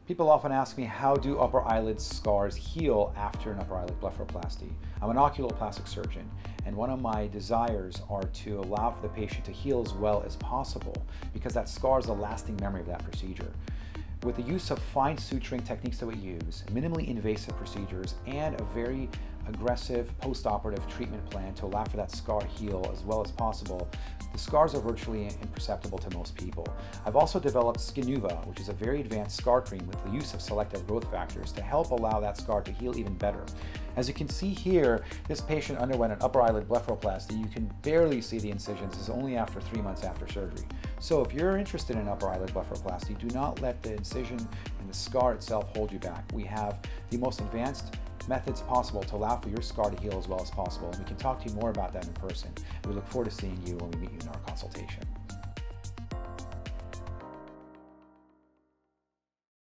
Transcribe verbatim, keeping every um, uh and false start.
People often ask me, how do upper eyelid scars heal after an upper eyelid blepharoplasty? I'm an oculoplastic surgeon, and one of my desires are to allow for the patient to heal as well as possible, because that scar is a lasting memory of that procedure. With the use of fine suturing techniques that we use, minimally invasive procedures, and a very aggressive post-operative treatment plan to allow for that scar to heal as well as possible, the scars are virtually imperceptible to most people. I've also developed Skinuva, which is a very advanced scar cream with the use of selective growth factors to help allow that scar to heal even better. As you can see here, this patient underwent an upper eyelid blepharoplasty. You can barely see the incisions. This is only after three months after surgery. So if you're interested in upper eyelid blepharoplasty, do not let the incision and the scar itself hold you back. We have the most advanced methods possible to allow for your scar to heal as well as possible. And we can talk to you more about that in person. We look forward to seeing you when we meet you in our consultation.